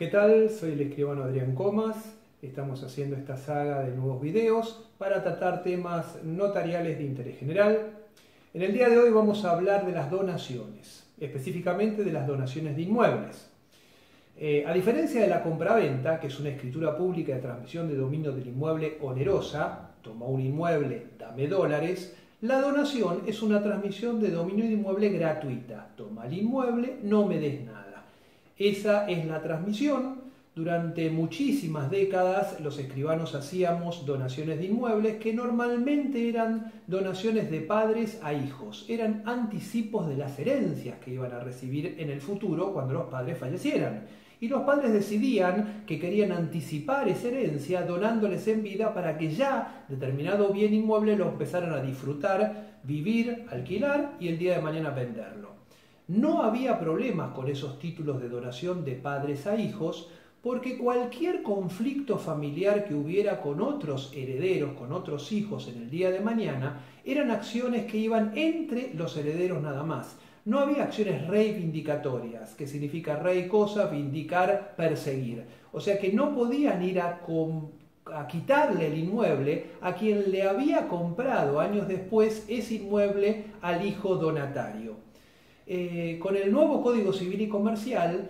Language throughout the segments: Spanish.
¿Qué tal? Soy el escribano Adrián Comas. Estamos haciendo esta saga de nuevos videos para tratar temas notariales de interés general. En el día de hoy vamos a hablar de las donaciones, específicamente de las donaciones de inmuebles. A diferencia de la compraventa, que es una escritura pública de transmisión de dominio del inmueble onerosa, toma un inmueble, dame dólares, la donación es una transmisión de dominio de inmueble gratuita, toma el inmueble, no me des nada. Esa es la transmisión. Durante muchísimas décadas los escribanos hacíamos donaciones de inmuebles que normalmente eran donaciones de padres a hijos, eran anticipos de las herencias que iban a recibir en el futuro cuando los padres fallecieran. Y los padres decidían que querían anticipar esa herencia donándoles en vida para que ya determinado bien inmueble lo empezaran a disfrutar, vivir, alquilar y el día de mañana venderlo. No había problemas con esos títulos de donación de padres a hijos porque cualquier conflicto familiar que hubiera con otros herederos, con otros hijos en el día de mañana, eran acciones que iban entre los herederos nada más. No había acciones reivindicatorias, que significa rei cosa, vindicar, perseguir. O sea que no podían ir a quitarle el inmueble a quien le había comprado años después ese inmueble al hijo donatario. Con el nuevo Código Civil y Comercial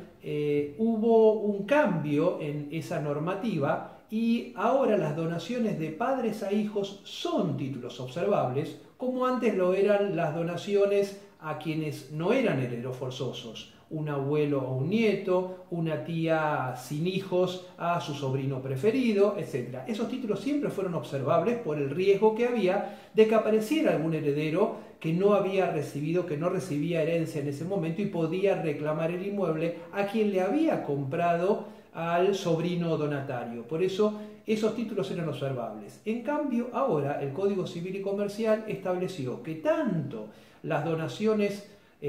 hubo un cambio en esa normativa y ahora las donaciones de padres a hijos son títulos observables, como antes lo eran las donaciones a quienes no eran herederos forzosos, un abuelo a un nieto, una tía sin hijos a su sobrino preferido, etc. Esos títulos siempre fueron observables por el riesgo que había de que apareciera algún heredero que no había recibido, que no recibía herencia en ese momento y podía reclamar el inmueble a quien le había comprado al sobrino donatario. Por eso esos títulos eran observables. En cambio, ahora el Código Civil y Comercial estableció que tanto las donaciones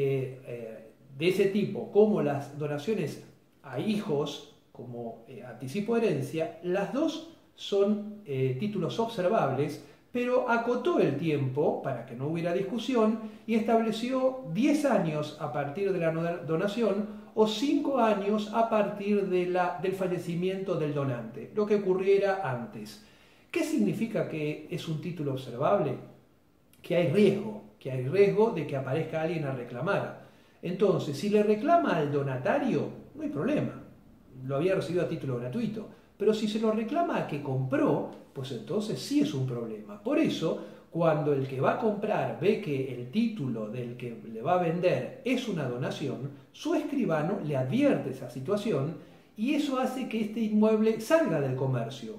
de ese tipo como las donaciones a hijos como anticipo de herencia, las dos son títulos observables, pero acotó el tiempo para que no hubiera discusión y estableció 10 años a partir de la donación o 5 años a partir del fallecimiento del donante, lo que ocurriera antes. ¿Qué significa que es un título observable? Que hay riesgo de que aparezca alguien a reclamar. Entonces, si le reclama al donatario, no hay problema, lo había recibido a título gratuito. Pero si se lo reclama a que compró, pues entonces sí es un problema. Por eso, cuando el que va a comprar ve que el título del que le va a vender es una donación, su escribano le advierte esa situación y eso hace que este inmueble salga del comercio,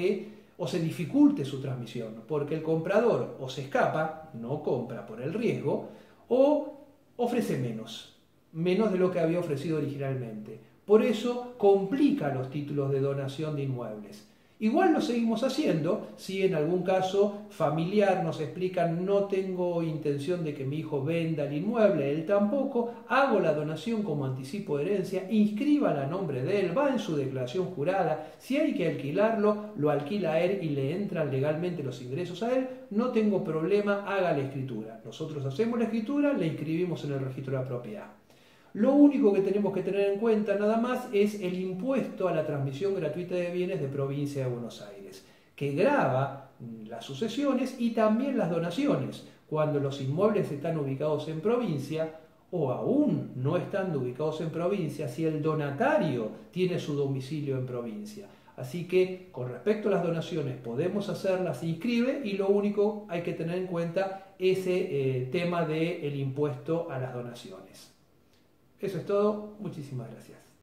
o se dificulte su transmisión, porque el comprador o se escapa, no compra por el riesgo, o ofrece menos de lo que había ofrecido originalmente. Por eso complica los títulos de donación de inmuebles. Igual lo seguimos haciendo si en algún caso familiar nos explican no tengo intención de que mi hijo venda el inmueble, él tampoco, hago la donación como anticipo de herencia, inscríbala a nombre de él, va en su declaración jurada, si hay que alquilarlo, lo alquila a él y le entran legalmente los ingresos a él, no tengo problema, haga la escritura. Nosotros hacemos la escritura, la inscribimos en el registro de la propiedad. Lo único que tenemos que tener en cuenta nada más es el impuesto a la transmisión gratuita de bienes de provincia de Buenos Aires, que grava las sucesiones y también las donaciones, cuando los inmuebles están ubicados en provincia o aún no estando ubicados en provincia, si el donatario tiene su domicilio en provincia. Así que con respecto a las donaciones podemos hacerlas, se inscribe y lo único hay que tener en cuenta ese tema del impuesto a las donaciones. Eso es todo, muchísimas gracias.